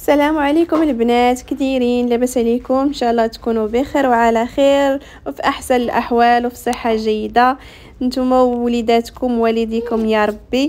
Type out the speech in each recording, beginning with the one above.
السلام عليكم البنات، كديرين؟ لاباس عليكم؟ ان شاء الله تكونوا بخير وعلى خير وفي احسن الاحوال وفي صحه جيده نتوما ووليداتكم ووالديكم يا ربي.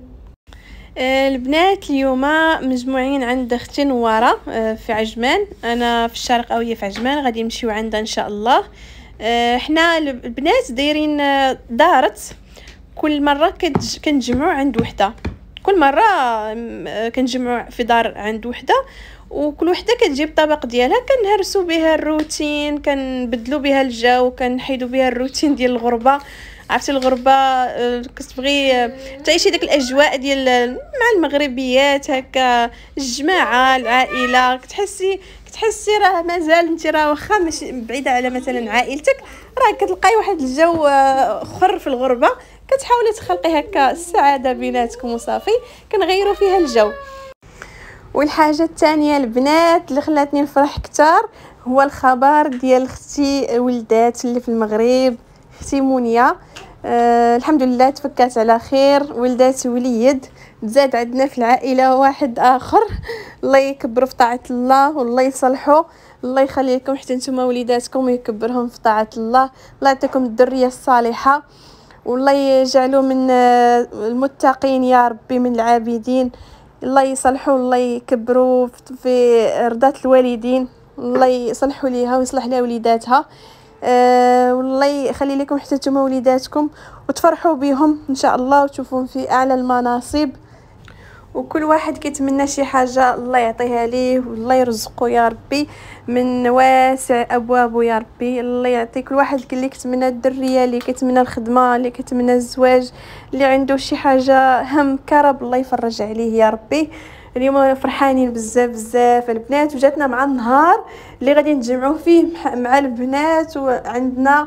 البنات اليوم مجموعين عند اختي نواره في عجمان، انا في الشرق وهي في عجمان، غادي نمشيو عندها ان شاء الله. احنا البنات دايرين دارت كل مره كنتجمعوا عند وحده، كل مره كنجمعوا في دار عند وحده، وكل وحده كتجيب الطبق ديالها، كنهرسوا بها الروتين، كنبدلوا بها الجو، كنحيدوا بها الروتين ديال الغربه. عرفتي الغربه كتبغي تعيشي ديك الاجواء ديال مع المغربيات هكا، الجماعه العائله، كتحسي راه مازال انت راه واخا ماشي بعيده على مثلا عائلتك، راه كتلقاي واحد الجو اخر في الغربه، كتحاولي تخلقي هكا السعاده بيناتكم وصافي، كنغيروا فيها الجو. والحاجه الثانيه البنات اللي خلاتني نفرح كتار هو الخبر ديال اختي ولدات اللي في المغرب، اختي مونيا. الحمد لله تفكات على خير، ولدات وليد، تزاد عندنا في العائله واحد اخر. الله يكبروا في طاعه الله والله يصلحوا، الله يخلي لكم حتى نتوما وليداتكم ويكبرهم في طاعه الله، الله يعطيكم الذريه الصالحه والله يجعلوا من المتقين يا ربي، من العابدين. الله يصلحوا الله يكبروا في رضاة الوالدين، الله يصلحوا ليها ويصلح لها وليداتها. والله يخلي لكم حتى نتوما وليداتكم وتفرحوا بهم ان شاء الله وتشوفوهم في اعلى المناصب، وكل واحد كيتمنى شي حاجه الله يعطيها ليه والله يرزقه يا ربي من واسع ابوابه يا ربي. الله يعطي كل واحد اللي كيتمنى الذريه، اللي كيتمنى الخدمه، اللي كيتمنى الزواج، اللي عنده شي حاجه هم كرب، الله يفرج عليه يا ربي. اليوم فرحانين بزاف بزاف البنات، وجاتنا مع النهار اللي غادي نتجمعوا فيه مع البنات، وعندنا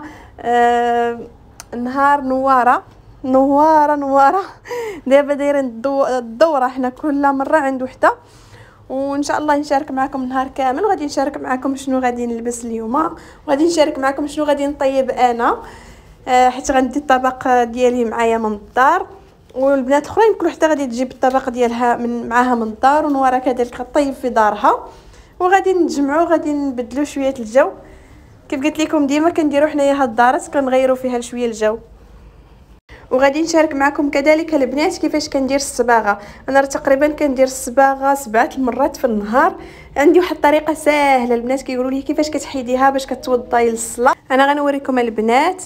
نهار نواره دابا دايرين الدوره، حنا كل مره عند وحده، وان شاء الله نشارك معكم النهار كامل. غادي نشارك معكم شنو غادي نلبس اليوم، وغادي نشارك معكم شنو غادي نطيب انا، حيت غندي الطبق ديالي معايا من الدار، والبنات الاخرين كل وحده غادي تجيب الطبق ديالها معاها من الدار، ونواره كذلك غطيب في دارها، وغادي نتجمعوا غادي نبدلوا شويه الجو. كيف قلت لكم ديما كنديروا حنايا هاد الدارات كنغيروا فيها شويه الجو. وغادي نشارك معكم كذلك البنات كيفاش كندير الصباغه. انا تقريبا كندير الصباغه 7 المرات في النهار. عندي واحد الطريقه ساهله البنات كيقولوا لي كيفاش كتحيديها باش كتوضاي للصلاه. انا غنوريكم البنات،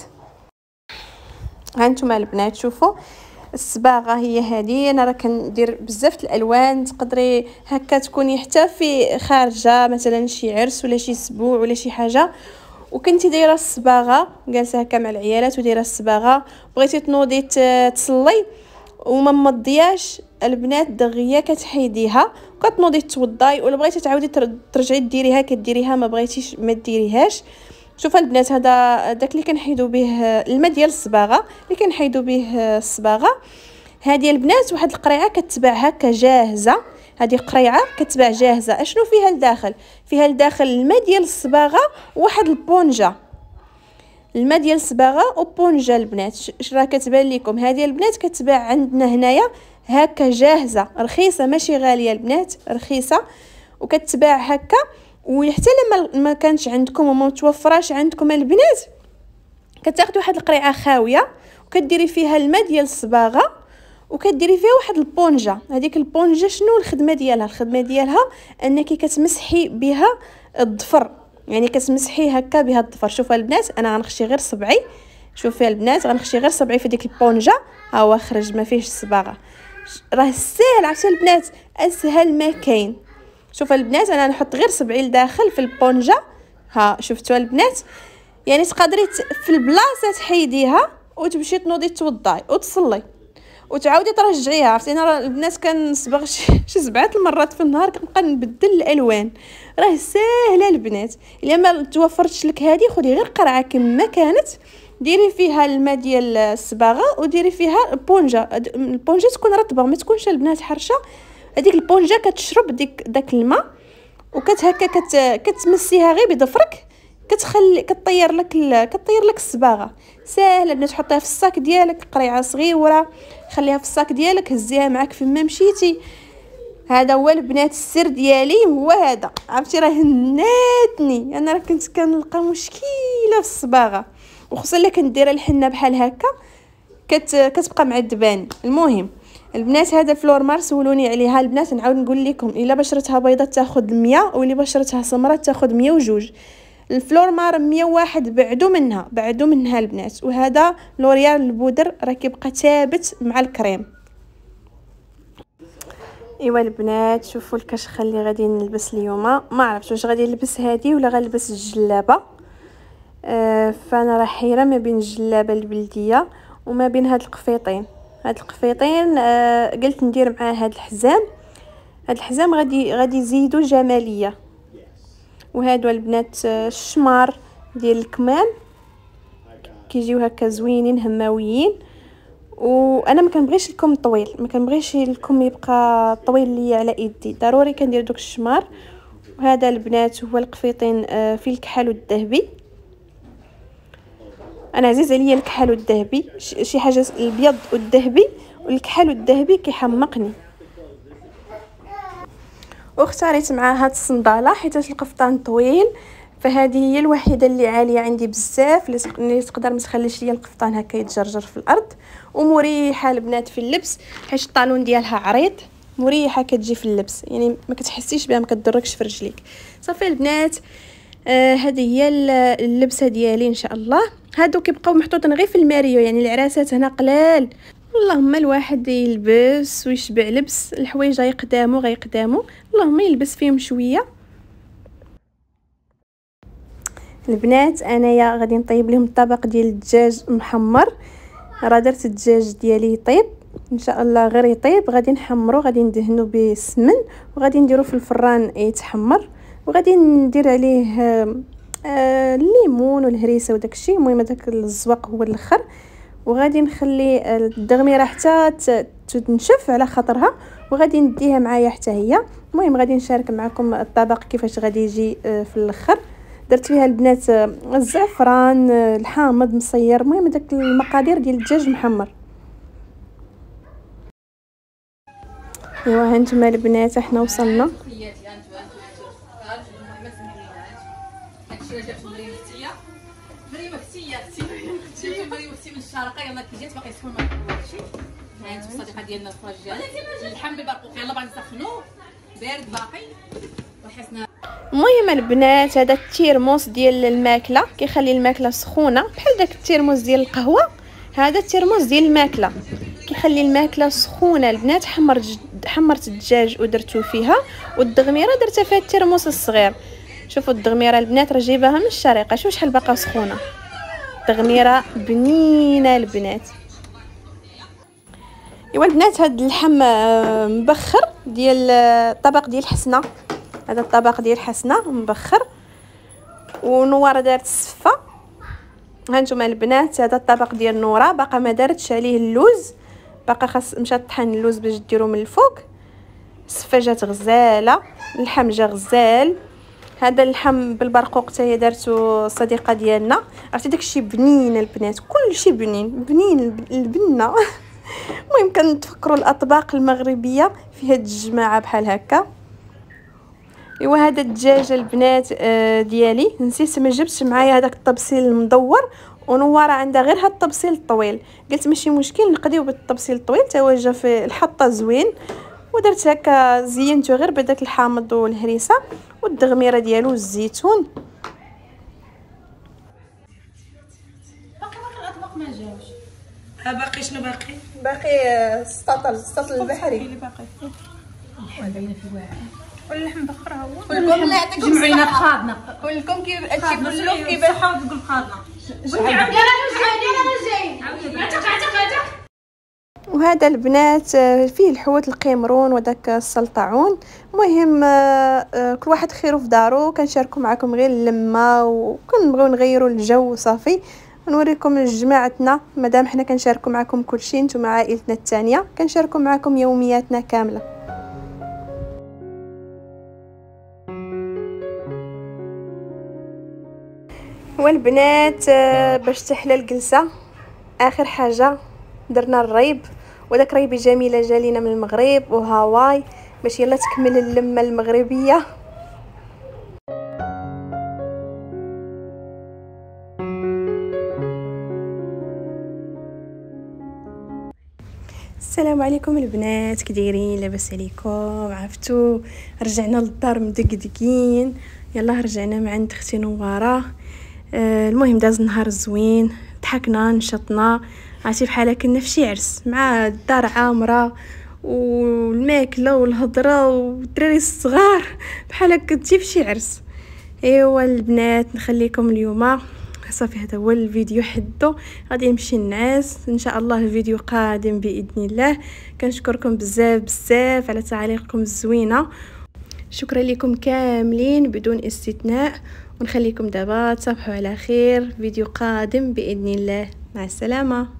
ها انتم البنات شوفوا الصباغه هي هذه. انا راه كندير بزاف الالوان، تقدري هكا تكوني حتى في خارجه مثلا شي عرس ولا شي اسبوع ولا شي حاجه وكنتي دايره الصباغه جالسه هكا مع العيالات ودايره الصباغه، بغيتي تنوضي تصلي وما مضياش البنات دغيا كتحيديها وكتنوضي توضاي، ولا بغيتي تعاودي ترجعي ديريها كديريها، ما بغيتيش ما ديريهاش. شوف البنات هذا داك اللي كنحيدو به الماء ديال الصباغه، اللي كنحيدو به الصباغه. هذه البنات واحد القريعه كتباع هكا جاهزه، هذه قريعه كتباع جاهزه. اشنو فيها لداخل؟ فيها لداخل الماء ديال الصباغه وواحد البونجه، الماء ديال الصباغه وبونجه البنات. راه كتبان لكم هذه البنات كتباع عندنا هنايا هكا جاهزه، رخيصه ماشي غاليه البنات، رخيصه وكتباع هكا. وحتى لما ما كانش عندكم وما متوفراش عندكم البنات، كتاخدي واحد القريعه خاويه وكديري فيها الماء ديال الصباغه وكديري فيها واحد البونجه. هذيك البونجه شنو الخدمه ديالها؟ الخدمه ديالها انك كتمسحي بها الضفر، يعني كتمسحي هكا بها الضفر. شوفوا البنات انا غنخشي غير صبعي، شوفوا البنات غنخشي غير صبعي في ديك البونجه، ها هو خرج ما فيهش الصباغه. راه ساهل، عرفتي البنات اسهل ما كاين. شوفوا البنات انا نحط غير صبعي لداخل في البونجه، ها شفتوا البنات، يعني تقدري في البلاصه تحيديها وتمشي تنوضي توضاي وتصلي وتعاودي ترجعيها. عرفتي انا البنات كنصبغ شي 7 المرات في النهار، كنبقى نبدل الالوان. راه ساهله البنات. الا ما توفرتش لك هذه خدي غير قرعه كما كانت، ديري فيها الماء ديال الصباغه وديري فيها البونجه. البونجه تكون رطبه ما تكونش البنات حرشه. هذيك البونجه كتشرب داك الماء وكتهكا كتمسيها غير بضفرك، كطير لك الصباغه. ساهله البنات، تحطيها في الصاك ديالك، قريعه صغيره خليها في الصاك ديالك، هزيها معاك فين ما مشيتي. هذا هو البنات السر ديالي هو هذا. عرفتي راه هناتني انا، راه كنت كنلقى مشكله في الصباغه، وخصوصا الا كندير الحنه بحال هكا كتبقى معذباني. المهم البنات هذا الفلورمار سولوني عليها البنات، نعاود نقول لكم الا بشرتها بيضاء تاخذ 100 واللي بشرتها سمراء تاخذ 102. الفلورمار 101 بعدوا منها البنات. وهذا لوريال البودر راه كيبقى ثابت مع الكريم. ايوا البنات شوفوا الكشخه اللي غادي نلبس اليوم، ما عرفتش واش غادي نلبس هذه ولا غنلبس الجلابه. فانا راه حيره ما بين الجلابه البلديه وما بين هاد القفيطين. قلت ندير مع هاد الحزام غادي يزيدوا جماليه. وهادو البنات الشمار ديال الكمام كيجيو هكا زوينين هماويين. وانا ما كنبغيش الكم طويل، ما كنبغيش الكم يبقى طويل ليا على ايدي، ضروري كندير دوك الشمار. وهذا البنات هو القفيطين في الكحل الذهبي. انا عزيز عليا الكحل الذهبي، شي حاجه الابيض والذهبي والكحل الذهبي كيحمقني. واختاريت مع هاد الصنداله حيت القفطان طويل، فهذه هي الوحيده اللي عاليه عندي بزاف اللي تقدر ما تخليش ليا القفطان هكا يتجرجر في الارض. ومريحه البنات في اللبس حيت الطالون ديالها عريض، مريحه كتجي في اللبس، يعني ما كتحسيش بها، ما كتضركش في رجليك. صافي البنات هذه هي اللبسه ديالي ان شاء الله. هادو كيبقاو محطوطين غير في الماريو، يعني العراسات هنا قلال. اللهم الواحد يلبس ويشبع لبس، الحوايج غيقدامو اللهم يلبس فيهم شويه. البنات انايا غادي نطيب لهم الطبق ديال الدجاج محمر. راه درت الدجاج ديالي يطيب ان شاء الله، غير يطيب غادي نحمرو، غادي ندهنو بالسمن وغادي نديرو في الفران يتحمر، وغادي ندير عليه الليمون والهريسه وداكشي. المهم داك الزواق هو الاخر. وغادي نخلي الدغميره حتى تنشف على خاطرها، وغادي نديها معايا حتى هي. المهم غادي نشارك معكم الطبق كيفاش غادي يجي في الاخر. درت فيها البنات الزعفران الحامض مصير، المهم داك المقادير ديال الدجاج محمر. ايوا هانتوما البنات احنا وصلنا. الشارقه يلاه كي جات باقي سخون ما كنوالشي. ها انتم الصديقه ديالنا الفرجان اللحم بالبرقوق يلاه باغي نسخنوه بارد باقي وحسنا. المهم البنات هذا التيرموس ديال الماكله كيخلي الماكله سخونه، بحال داك التيرموس ديال القهوه. هذا التيرموس ديال الماكله كيخلي الماكله سخونه. البنات حمرت الدجاج ودرتو فيها، والدغميره درتها فيها التيرموس الصغير. شوفوا الدغميره البنات راه جايباها من الشريقه، شوف شحال باقا سخونه. تغميره بنينه البنات. ايوا البنات هاد اللحم مبخر ديال الطبق ديال حسنه. هذا الطبق ديال حسنه مبخر ونوره دارت السفه. هانتوما البنات هذا الطبق ديال نوره باقا ما دارتش عليه اللوز، باقا خاص مشات طحن اللوز باش ديرو من الفوق. السفه جات غزاله، اللحم جا غزال. هذا اللحم بالبرقوق حتى هي دارتو الصديقه ديالنا. عرفتي داكشي بنين البنات، كلشي بنين البنه. المهم كنتفكروا الاطباق المغربيه في هاد الجماعه بحال هكا. ايوا هذا الدجاج البنات ديالي نسيت ما جبتش معايا هذاك الطبسيل المدور، ونواره عندها غير هاد الطبسيل الطويل. قلت ماشي مشكل نقضيو بالطبسيل الطويل حتى هو جا في الحطه زوين. ودرت هكا زينته غير بداك الحامض والهريسه والدغميره ديالو والزيتون. باقي الاطباق ما جاوش. باقي شنو باقي؟ باقي السطل البحري اللي باقي الحال باينه في الواعي واللحم بخر هو. كلكم الله يعطيكم جمعينا الصحه، قادنا كلكم كيف كلو كيفاش كيفاش تقول قادنا. وهذا البنات فيه الحوت القمرون وداك السلطعون. المهم كل واحد خيرو في دارو، كنشاركوا معكم غير اللمه وكنبغيو نغيروا الجو صافي. نوريكم جماعتنا مادام حنا كنشاركوا معكم كلشي، نتوما عائلتنا الثانيه كنشاركوا معكم يومياتنا كامله. والبنات باش تحلى الجلسه اخر حاجه درنا الريب، وداك ريبي جميله جالينا من المغرب وهاواي. باش يلا تكمل اللمه المغربيه. السلام عليكم البنات، كدايرين؟ لاباس عليكم؟ عرفتوا رجعنا للدار مدقدقين. يلا رجعنا مع عند اختي نواره. المهم داز نهار زوين، ضحكنا نشطنا، عرفتي بحال كنا في شي عرس مع الدار عامره والماكله والهضره والدراري الصغار بحال هكا تجي في شي عرس. ايوا البنات نخليكم اليوم صافي، هذا هو الفيديو حدو، غادي نمشي نعس ان شاء الله. الفيديو قادم باذن الله. كنشكركم بزاف على تعاليقكم الزوينه، شكرا لكم كاملين بدون استثناء، ونخليكم دابا تصبحوا على خير. فيديو قادم باذن الله، مع السلامه.